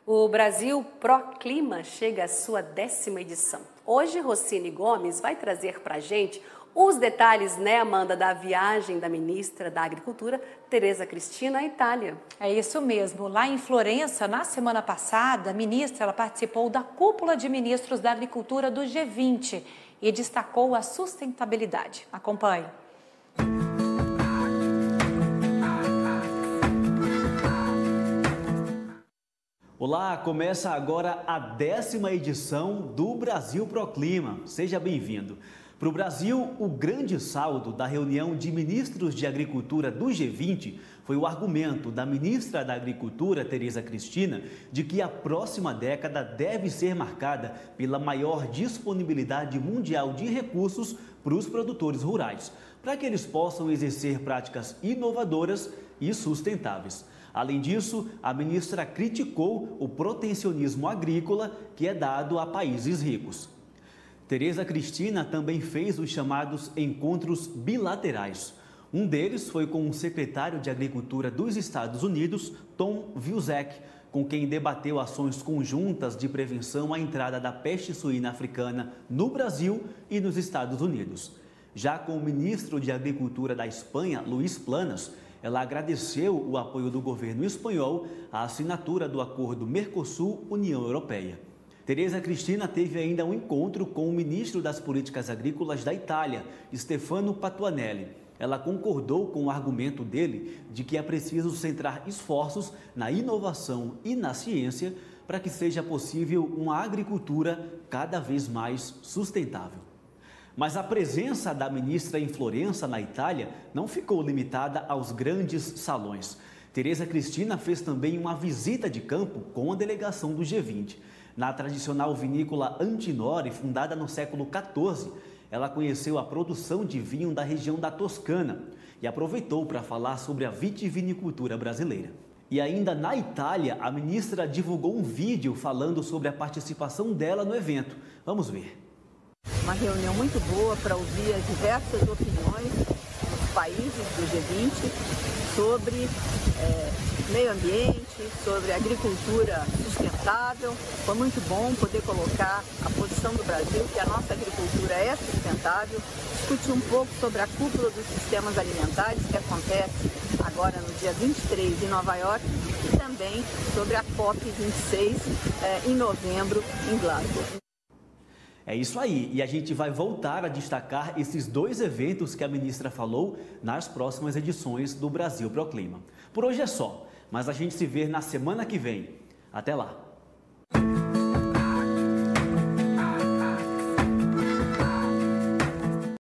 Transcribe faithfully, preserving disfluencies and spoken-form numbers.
O Brasil Proclima chega à sua décima edição. Hoje, Rocine Gomes vai trazer para a gente os detalhes, né, Amanda, da viagem da ministra da Agricultura, Tereza Cristina, à Itália. É isso mesmo. Lá em Florença, na semana passada, a ministra ela participou da cúpula de ministros da Agricultura do G vinte e destacou a sustentabilidade. Acompanhe. Olá, começa agora a décima edição do Brasil Proclima. Seja bem-vindo. Para o Brasil, o grande saldo da reunião de ministros de Agricultura do G vinte foi o argumento da ministra da Agricultura, Tereza Cristina, de que a próxima década deve ser marcada pela maior disponibilidade mundial de recursos para os produtores rurais, para que eles possam exercer práticas inovadoras e sustentáveis. Além disso, a ministra criticou o protecionismo agrícola que é dado a países ricos. Tereza Cristina também fez os chamados encontros bilaterais. Um deles foi com o secretário de Agricultura dos Estados Unidos, Tom Vilsack, com quem debateu ações conjuntas de prevenção à entrada da peste suína africana no Brasil e nos Estados Unidos. Já com o ministro de Agricultura da Espanha, Luís Planas, ela agradeceu o apoio do governo espanhol à assinatura do acordo Mercosul-União Europeia. Tereza Cristina teve ainda um encontro com o ministro das Políticas Agrícolas da Itália, Stefano Patuanelli. Ela concordou com o argumento dele de que é preciso centrar esforços na inovação e na ciência para que seja possível uma agricultura cada vez mais sustentável. Mas a presença da ministra em Florença, na Itália, não ficou limitada aos grandes salões. Tereza Cristina fez também uma visita de campo com a delegação do G vinte. Na tradicional vinícola Antinori, fundada no século quatorze, ela conheceu a produção de vinho da região da Toscana e aproveitou para falar sobre a vitivinicultura brasileira. E ainda na Itália, a ministra divulgou um vídeo falando sobre a participação dela no evento. Vamos ver. Uma reunião muito boa para ouvir as diversas opiniões dos países do G vinte sobre é, meio ambiente, sobre agricultura sustentável. Foi muito bom poder colocar a posição do Brasil, que a nossa agricultura é sustentável, discutir um pouco sobre a cúpula dos sistemas alimentares, que acontece agora no dia vinte e três em Nova York, e também sobre a COP vinte e seis é, em novembro em Glasgow. É isso aí, e a gente vai voltar a destacar esses dois eventos que a ministra falou nas próximas edições do Brasil Proclima. Por hoje é só, mas a gente se vê na semana que vem. Até lá!